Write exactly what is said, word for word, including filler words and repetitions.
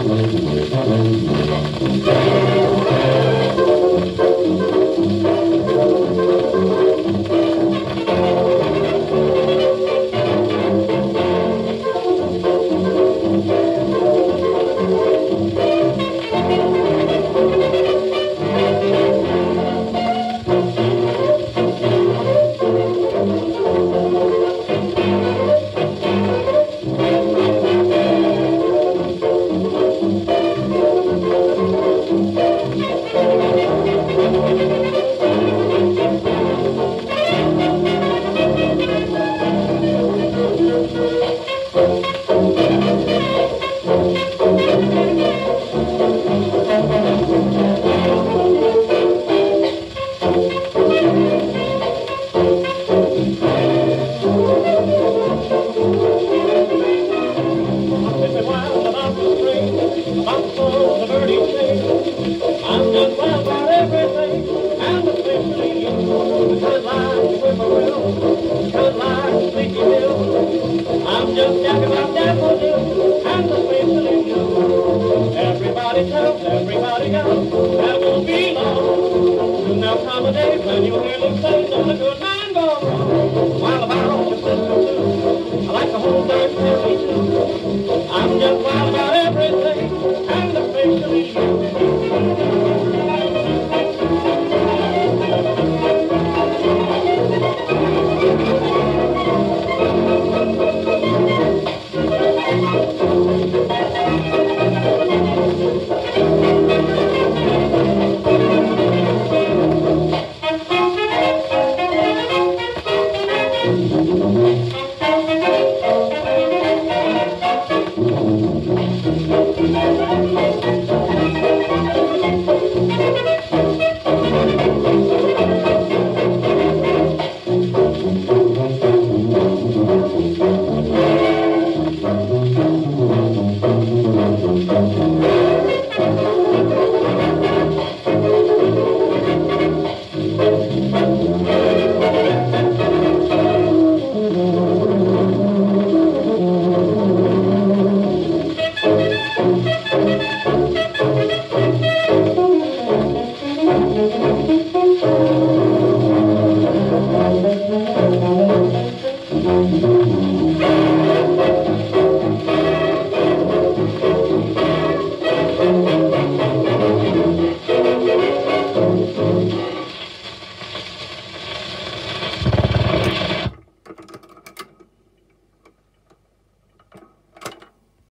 I'm just talking about daffodils and the faithfully blue. Everybody tells everybody else that won't be long. Soon there'll come a day when you'll hear them say, "Don't a good man go wrong."